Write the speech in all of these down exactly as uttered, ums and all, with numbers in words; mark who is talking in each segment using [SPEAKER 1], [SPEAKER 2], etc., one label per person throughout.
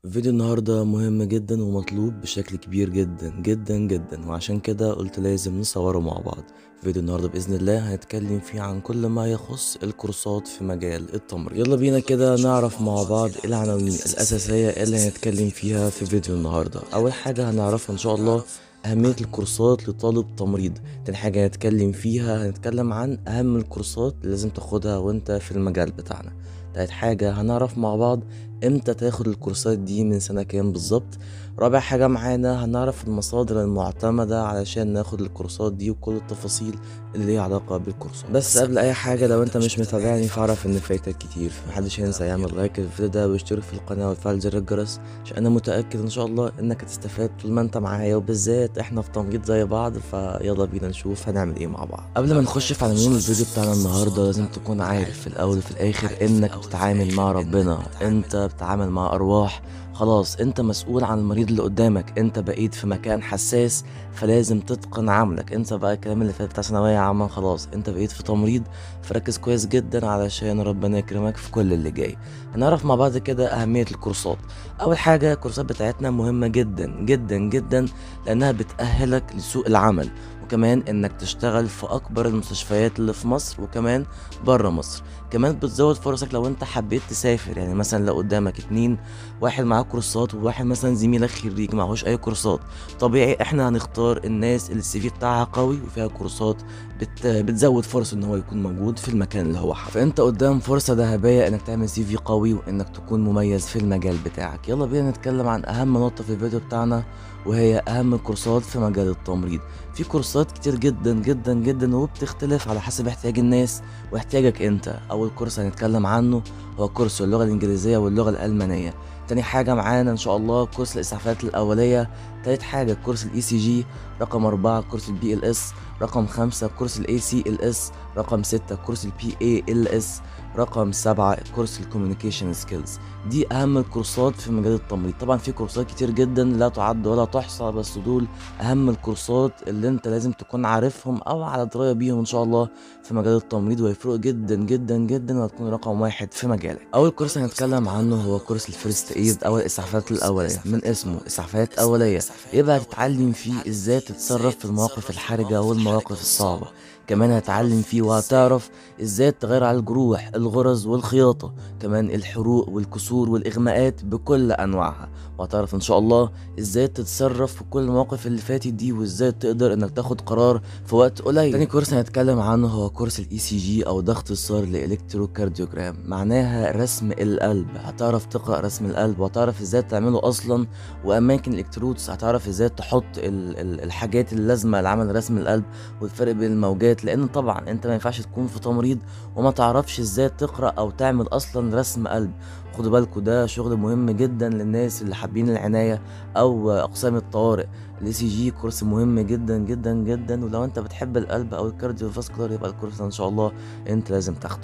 [SPEAKER 1] فيديو النهاردة مهم جدا ومطلوب بشكل كبير جدا جدا جدا، وعشان كده قلت لازم نصوره مع بعض. فيديو النهاردة بإذن الله هنتكلم فيه عن كل ما يخص الكورسات في مجال التمريض. يلا بينا كده نعرف مع بعض العناوين الأساسية اللي هنتكلم فيها في فيديو النهاردة. أول حاجة هنعرفها إن شاء الله أهمية الكورسات لطالب تمريض. تاني حاجة هنتكلم فيها هنتكلم عن أهم الكورسات اللي لازم تاخدها وانت في المجال بتاعنا. تالت حاجة هنعرف مع بعض امتى تاخد الكورسات دي، من سنة كام بالظبط. رابع حاجة معانا هنعرف المصادر المعتمدة علشان ناخد الكورسات دي وكل التفاصيل اللي ليها علاقة بالكورسات. بس قبل اي حاجة، لو انت مش متابعني فاعرف ان فايتك كتير، محدش ينسى يعمل لايك للفيديو ده ويشترك في القناة ويفعل زر الجرس، عشان انا متأكد ان شاء الله انك هتستفاد طول ما انت معايا، وبالذات احنا في تمريض زي بعض. فيلا بينا نشوف هنعمل ايه مع بعض. قبل ما نخش في عناوين الفيديو بتاعنا النهاردة، لازم تكون عارف في الاول وفي الاخر انك بتتعامل مع ربنا، انت بتتعامل مع ارواح. خلاص انت مسؤول عن المريض اللي قدامك، انت بقيت في مكان حساس فلازم تتقن عملك. انت بقى الكلام اللي فات بتاع ثانوية عامة، خلاص انت بقيت في تمريض، فركز كويس جدا علشان ربنا يكرمك في كل اللي جاي. هنعرف مع بعض كده اهمية الكورسات. اول حاجة الكورسات بتاعتنا مهمة جدا جدا جدا، لانها بتأهلك لسوق العمل، وكمان انك تشتغل في اكبر المستشفيات اللي في مصر وكمان بره مصر. كمان بتزود فرصك لو انت حبيت تسافر، يعني مثلا لو قدامك اتنين، واحد معاه كورسات وواحد مثلا زميلك خريج معهوش اي كورسات، طبيعي احنا هنختار الناس اللي السي في بتاعها قوي وفيها كورسات، بت... بتزود فرص ان هو يكون موجود في المكان اللي هو حابه. فانت قدام فرصة ذهبية انك تعمل سي في قوي وانك تكون مميز في المجال بتاعك. يلا بينا نتكلم عن اهم نقطة في الفيديو بتاعنا، وهي اهم الكورسات في مجال التمريض. في كورسات كتير جدا جدا جدا وبتختلف على حسب احتياج الناس واحتياجك انت. اول كورس هنتكلم عنه هو كورس اللغة الانجليزية واللغة الالمانية. تاني حاجة معانا ان شاء الله كورس الاسعافات الاولية. تالت حاجة كورس الاي سي جي. رقم اربعة كورس البي ال اس. رقم خمسة كورس الاي سي ال اس. رقم ستة كورس البي اي ال اس. رقم سبعة كورس الكوميونيكيشن سكيلز. دي اهم الكورسات في مجال التمريض. طبعا في كورسات كتير جدا لا تعد ولا تحصى، بس دول اهم الكورسات اللي انت لازم تكون عارفهم او على درايه بيهم ان شاء الله في مجال التمريض، وهيفرقوا جدا جدا جدا وهتكون رقم واحد في مجالك. اول كورس هنتكلم عنه هو كورس الفيرست ايد او الاسعافات الاوليه. من اسمه اسعافات اوليه، يبقى هتتعلم فيه ازاي تتصرف في المواقف الحرجه والمواقف الصعبه. كمان هتعلم فيه وهتعرف ازاي تغير على الجروح، الغرز والخياطة، كمان الحروق والكسور والاغماءات بكل انواعها، وهتعرف ان شاء الله ازاي تتصرف في كل المواقف اللي فاتت دي، وازاي تقدر انك تاخد قرار في وقت قليل. تاني كورس هنتكلم عنه هو كورس الاي سي جي، او ده اختصار لالكتروكارديوجرام، معناها رسم القلب. هتعرف تقرا رسم القلب وهتعرف ازاي تعمله اصلا، واماكن الالكترودز هتعرف ازاي تحط ال ال الحاجات اللازمه لعمل رسم القلب، والفرق بين الموجات. لان طبعا انت ما ينفعش تكون في تمريض وما تعرفش ازاي تقرا او تعمل اصلا رسم قلب. خدوا بالكوا ده شغل مهم جدا للناس اللي حابين العنايه او اقسام الطوارئ. الاي سي جي كورس مهم جدا جدا جدا، ولو انت بتحب القلب او الكارديو فاسكولار يبقى الكورس ده ان شاء الله انت لازم تاخده.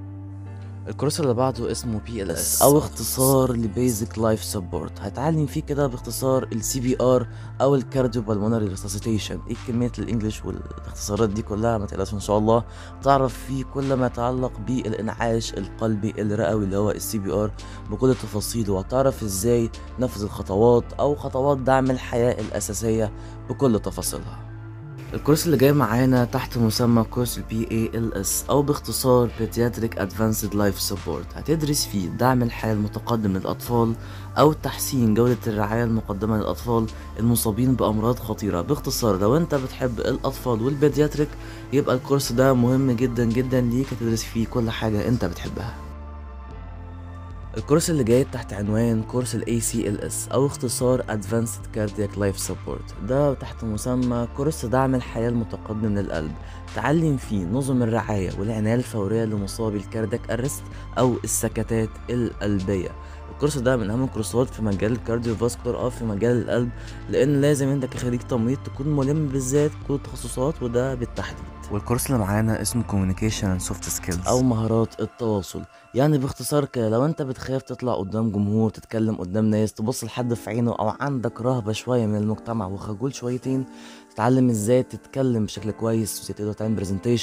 [SPEAKER 1] الكورس اللي بعده اسمه بي ال اس، او اختصار لبيزك لايف سبورت. هتعلم فيه كده باختصار السي بي ار او الكارديو بالمونري ريسوسيتيشن. ايه كميه الانجليش والاختصارات دي كلها؟ ما تقلقش ان شاء الله تعرف فيه كل ما يتعلق بالانعاش القلبي الرئوي اللي هو السي بي ار بكل تفاصيله، وهتعرف ازاي تنفذ الخطوات او خطوات دعم الحياه الاساسيه بكل تفاصيلها. الكورس اللي جاي معانا تحت مسمى كورس ال بي إيه إل إس، أو باختصار Pediatric Advanced Life Support. هتدرس فيه دعم الحياة المتقدم للأطفال، أو تحسين جودة الرعاية المقدمة للأطفال المصابين بأمراض خطيرة. باختصار لو أنت بتحب الأطفال والبيدياتريك يبقى الكورس ده مهم جدا جدا ليك، هتدرس فيه كل حاجة أنت بتحبها. الكورس اللي جاي تحت عنوان كورس ال إيه سي إل إس، أو اختصار Advanced Cardiac Life Support. ده تحت مسمى كورس دعم الحياة المتقدم للقلب. تعلم فيه نظم الرعاية والعناية الفورية لمصابي الكاردياك أرست أو السكتات القلبية. الكورس ده من أهم الكورسات في مجال الكارديو فاسكولار أو في مجال القلب، لأن لازم أنت كخريج تمريض تكون ملم بالذات كل التخصصات وده بالتحديد. والكورس اللي معانا اسمه Communication and Soft Skills، أو مهارات التواصل. يعني باختصار كده لو انت بتخاف تطلع قدام جمهور، تتكلم قدام ناس، تبص لحد في عينه، او عندك رهبة شوية من المجتمع وخجول شويتين، تتعلم ازاي تتكلم بشكل كويس وازاي تقدر تعمل برزنتيشن،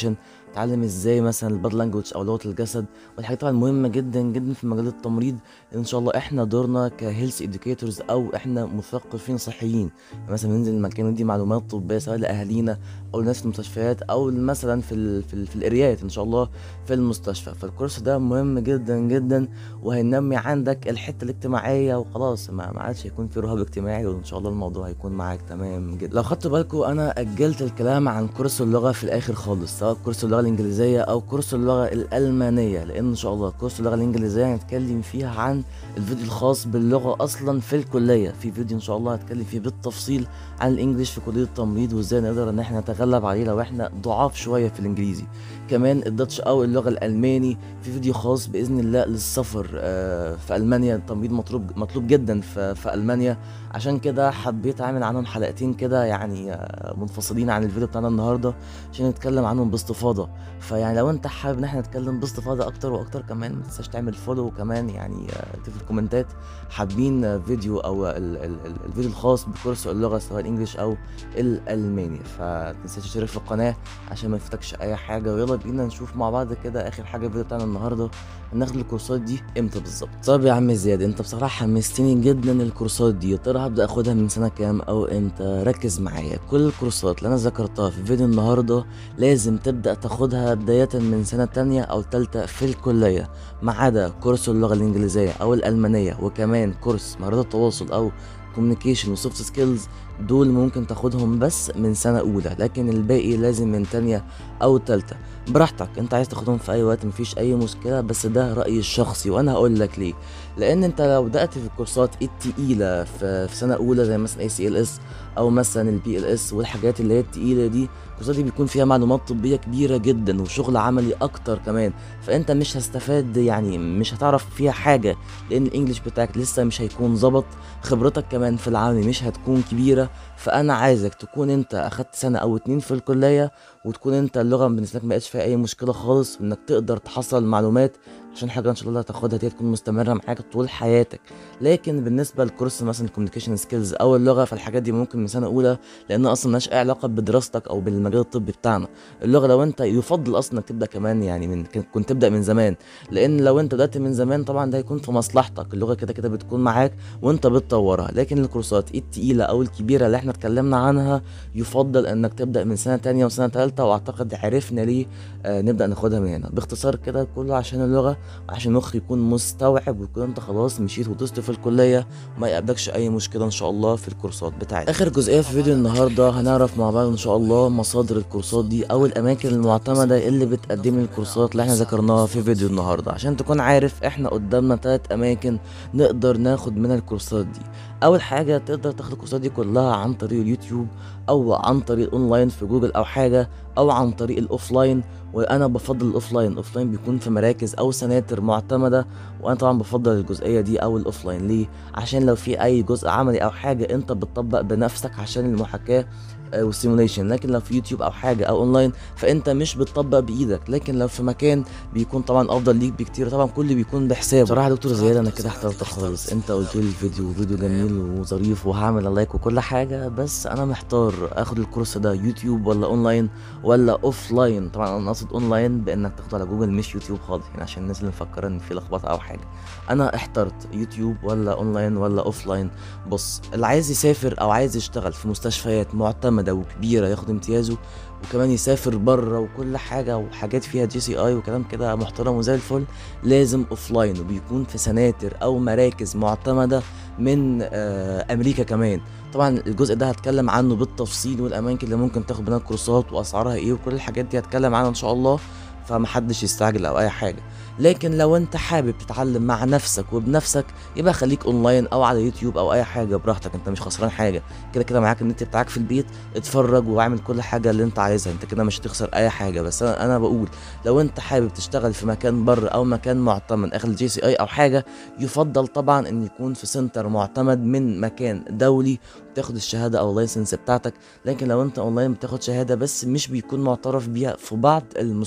[SPEAKER 1] تتعلم ازاي مثلا الباد لانجوج او لغه الجسد، والحاجات طبعا مهمه جدا جدا في مجال التمريض. ان شاء الله احنا دورنا كهيلث اديوكيتورز او احنا مثقفين صحيين، يعني مثلا ننزل المكان وندي معلومات طبيه سواء لاهالينا او لناس في المستشفيات او مثلا في ال في, ال في الاريات ان شاء الله في المستشفى. فالكورس ده مهم جدا جدا، وهينمي عندك الحته الاجتماعيه، وخلاص ما ما عادش هيكون في رهاب اجتماعي، وان شاء الله الموضوع هيكون معاك تمام جدا. لو خدتوا بالكم انا اجلت الكلام عن كورس اللغه في الاخر خالص، سواء كورس اللغه الانجليزيه او كورس اللغه الالمانيه، لان ان شاء الله كورس اللغه الانجليزيه هنتكلم فيها عن الفيديو الخاص باللغه اصلا في الكليه. في فيديو ان شاء الله هتكلم فيه بالتفصيل عن الانجليش في كليه التمريض، وازاي نقدر ان احنا نتغلب عليه لو احنا ضعاف شويه في الانجليزي. كمان الداتش او اللغه الالماني في فيديو خاص باذن الله للسفر آه في المانيا. التمريض مطلوب مطلوب جدا في, في المانيا، عشان كده حبيت اعمل عنهم حلقتين كده يعني آه منفصلين عن الفيديو بتاعنا النهارده، عشان نتكلم عنهم باستفاضه. فيعني لو انت حابب ان احنا نتكلم باستفاضه اكتر واكتر، كمان ما تنساش تعمل فولو، وكمان يعني اكتب في الكومنتات حابين فيديو او ال ال ال الفيديو الخاص بكورس اللغه سواء الانجليش او الالماني. فتنساش تشترك في القناه عشان ما يفوتكش اي حاجه. ويلا بينا نشوف مع بعض كده اخر حاجه الفيديو بتاعنا النهارده، هناخد الكورسات دي امتى بالظبط. طب يا عم زياد، انت بصراحه حمستني جدا الكورسات دي، يا ترى هبدا اخدها من سنه كام او امتى؟ ركز معايا، كل الكورسات اللي انا ذكرتها في فيديو النهارده لازم تبدا تاخدها بدايه من سنه تانية او تالتة في الكليه، ما عدا كورس اللغه الانجليزيه او الالمانيه، وكمان كورس مهارات التواصل او كوميونيكيشن وسوفت سكيلز، دول ممكن تاخدهم بس من سنة أولى، لكن الباقي لازم من تانية أو تالتة. براحتك، أنت عايز تاخدهم في أي وقت مفيش أي مشكلة، بس ده رأيي الشخصي وأنا هقول لك ليه. لأن أنت لو بدأت في الكورسات التقيلة في, في سنة أولى زي مثلا اي سي ال اس أو مثلا البي ال اس والحاجات اللي هي التقيلة دي، الكورسات دي بيكون فيها معلومات طبية كبيرة جدا وشغل عملي أكتر كمان، فأنت مش هستفاد، يعني مش هتعرف فيها حاجة، لأن الإنجليش بتاعك لسه مش هيكون ظبط، خبرتك كمان في العمل مش هتكون كبيرة. فانا عايزك تكون انت اخدت سنه او اتنين في الكليه، وتكون انت اللغه بالنسبه لك ما بقتش فيها اي مشكله خالص، وانك تقدر تحصل معلومات، عشان حاجه ان شاء الله هتاخدها دي تكون مستمره معاك طول حياتك. لكن بالنسبه للكورس مثلا الكوميونيكيشن سكيلز او اللغه، فالحاجات دي ممكن من سنه اولى، لان اصلا مالهاش اي علاقه بدراستك او بالمجال الطبي بتاعنا. اللغه لو انت يفضل اصلا انك تبدا كمان يعني من كنت تبدا من زمان، لان لو انت بدات من زمان طبعا ده هيكون في مصلحتك، اللغه كده كده بتكون معاك وانت بتطورها. لكن الكورسات التقيله او الكبيره اللي احنا اتكلمنا عنها يفضل انك تبدا من سنه تانية وسنه تالتة، واعتقد عرفنا ليه آه نبدا ناخدها من هنا. باختصار كده كله عشان اللغه، وعشان المخ يكون مستوعب، ويكون انت خلاص مشيت ودوست في الكليه وما يقابلكش اي مشكله ان شاء الله في الكورسات بتاعتك. اخر جزئيه في فيديو النهارده هنعرف مع بعض ان شاء الله مصادر الكورسات دي او الاماكن المعتمده اللي بتقدم الكورسات اللي احنا ذكرناها في فيديو النهارده، عشان تكون عارف احنا قدامنا ثلاث اماكن نقدر ناخد منها الكورسات دي. اول حاجه تقدر تاخد الكورسات دي كلها عن طريق اليوتيوب، او عن طريق اونلاين في جوجل او حاجه، او عن طريق الاوفلاين، وانا بفضل الاوفلاين. الاوفلاين بيكون في مراكز او سناتر معتمده، وانا طبعا بفضل الجزئيه دي او الاوفلاين. ليه؟ عشان لو في اي جزء عملي او حاجه انت بتطبق بنفسك عشان المحاكاه والسيموليشن. لكن لو في يوتيوب او حاجه او اونلاين فانت مش بتطبق بايدك، لكن لو في مكان بيكون طبعا افضل ليك بكتير، طبعا كل بيكون بحسابه. بصراحه دكتور زياد انا كده احترت خالص، انت قلت لي الفيديو فيديو جميل وظريف وهعمل لايك وكل حاجه، بس انا محتار اخد الكورس ده يوتيوب ولا اونلاين ولا اوفلاين. طبعا انا قصد اونلاين بانك تاخده على جوجل مش يوتيوب خالص، يعني عشان الناس اللي مفكره ان في لخبطه او حاجه. انا احترت يوتيوب ولا اونلاين ولا اوفلاين. بص، اللي عايز يسافر او عايز يشتغل في مستشفيات معتمده وكبيره ياخد امتيازه، وكمان يسافر بره وكل حاجه وحاجات فيها جي سي اي وكلام كده محترم وزي الفل، لازم اوفلاين، وبيكون في سناتر او مراكز معتمده من آه امريكا كمان. طبعا الجزء ده هتكلم عنه بالتفصيل، والاماكن اللي ممكن تاخد منها الكورسات واسعارها ايه وكل الحاجات دي هتكلم عنها ان شاء الله، فمحدش يستعجل او اي حاجه. لكن لو انت حابب تتعلم مع نفسك وبنفسك، يبقى خليك اونلاين او على يوتيوب او اي حاجه براحتك، انت مش خسران حاجه، كده كده معاك النت بتاعك في البيت، اتفرج واعمل كل حاجه اللي انت عايزها، انت كده مش هتخسر اي حاجه. بس انا انا بقول لو انت حابب تشتغل في مكان بره او مكان معتمد اخد جي سي اي او حاجه، يفضل طبعا ان يكون في سنتر معتمد من مكان دولي تاخد الشهاده او اللايسنس بتاعتك. لكن لو انت اونلاين بتاخد شهاده بس مش بيكون معترف بيها في بعض المستشفيات.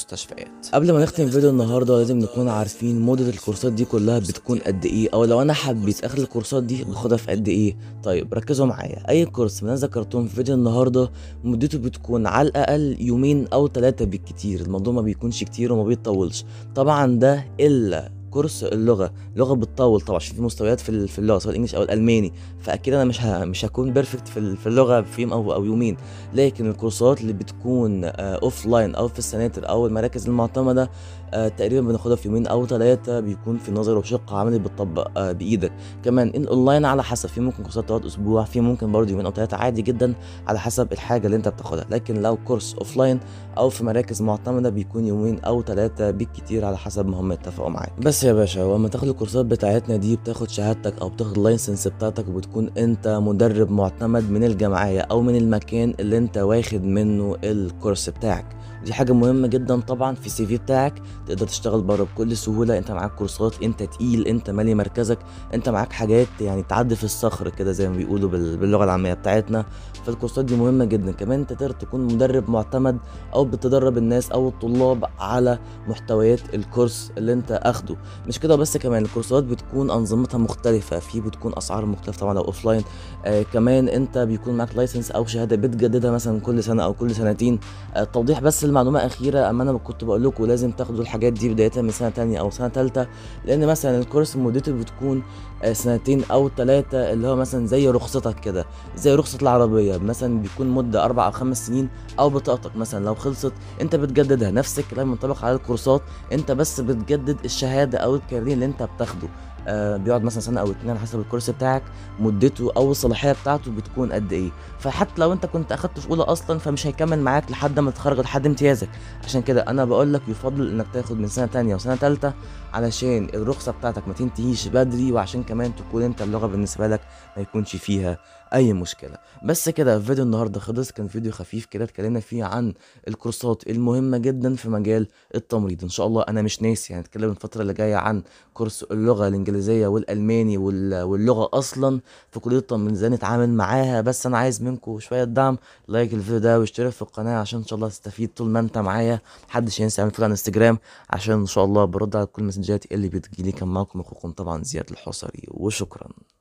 [SPEAKER 1] المفاجآت. قبل ما نختم فيديو النهارده لازم نكون عارفين مدة الكورسات دي كلها بتكون قد ايه، او لو انا حبيت اخد الكورسات دي باخدها في قد ايه. طيب ركزوا معايا، اي كورس من اللي انا ذكرتهم في فيديو النهارده مدته بتكون على الاقل يومين او ثلاثة بالكتير، الموضوع ما بيكونش كتير وما بيطولش. طبعا ده الا كورس اللغه، لغه بتطول طبعا عشان في مستويات في ال- في اللغه سواء الانجليش او الالماني، فاكيد انا مش ه... مش هكون بيرفكت في ال- في اللغه في يوم او او يومين. لكن الكورسات اللي بتكون اوف لاين او في السناتر او المراكز المعتمده آه تقريبا بناخدها في يومين او ثلاثه، بيكون في نظري وشق عملي بتطبق آه بايدك. كمان الاونلاين على حسب، في ممكن كورسات تقعد اسبوع، في ممكن برضه يومين او ثلاثه عادي جدا على حسب الحاجه اللي انت بتاخدها. لكن لو كورس اوف لاين او في مراكز معتمده بيكون يومين او ثلاثه بالكتير على حسب ما هم اتفقوا معاك. بس يا باشا، ولما تاخد الكورسات بتاعتنا دي بتاخد شهادتك او بتاخد اللايسنس بتاعتك، وبتكون انت مدرب معتمد من الجمعيه او من المكان اللي انت واخد منه الكورس بتاعك. دي حاجه مهمه جدا طبعا في السي في بتاعك، تقدر تشتغل بره بكل سهوله. انت معاك كورسات، انت تقيل، انت مالي مركزك، انت معاك حاجات يعني تعدي في الصخر كده زي ما بيقولوا بال- باللغه العاميه بتاعتنا. فالكورسات دي مهمه جدا. كمان انت تقدر تكون مدرب معتمد او بتدرب الناس او الطلاب على محتويات الكورس اللي انت اخده. مش كده بس، كمان الكورسات بتكون انظمتها مختلفه، في بتكون اسعار مختلفه طبعا لو اوفلاين. آه كمان انت بيكون معاك لايسنس او شهاده بتجددها مثلا كل سنه او كل سنتين. آه توضيح بس المعلومه اخيره، اما انا كنت بقول لكم لازم تاخدوا الحاجات دي بدايه من سنه تانية او سنه تالتة، لان مثلا الكورس مدته بتكون آه سنتين او ثلاثه، اللي هو مثلا زي رخصتك كده، زي رخصه العربيه مثلا بيكون مده اربع او خمس سنين، او بطاقتك مثلا لو خلصت انت بتجددها. نفس الكلام منطبق على الكورسات، انت بس بتجدد الشهاده او الكارنيه اللي انت بتاخده. آه بيقعد مثلا سنه او اتنين على حسب الكورس بتاعك، مدته او الصلاحيه بتاعته بتكون قد ايه. فحتى لو انت كنت اخدته في اولى اصلا فمش هيكمل معاك لحد ما تتخرج لحد امتيازك. عشان كده انا بقول لك يفضل انك تاخد من سنه تانية وسنه تالتة علشان الرخصه بتاعتك ما تنتهيش بدري، وعشان كمان تكون انت اللغه بالنسبه لك ما يكونش فيها اي مشكله. بس كده فيديو النهارده خلص، كان فيديو خفيف كده اتكلمنا فيه عن الكورسات المهمه جدا في مجال التمريض. ان شاء الله انا مش ناسي، يعني هنتكلم الفتره اللي جايه عن كورس اللغه الانجليزيه والالماني وال- واللغه اصلا في كليه التمريض ازاي نتعامل معاها. بس انا عايز منكم شويه دعم، لايك الفيديو ده واشترك في القناه عشان ان شاء الله تستفيد طول ما انت معايا. محدش ينسى يعمل فولو على انستجرام عشان ان شاء الله برد على كل المسجات اللي بتجيلي. كان معاكم اخوكم طبعا زياد الحصري، وشكرا.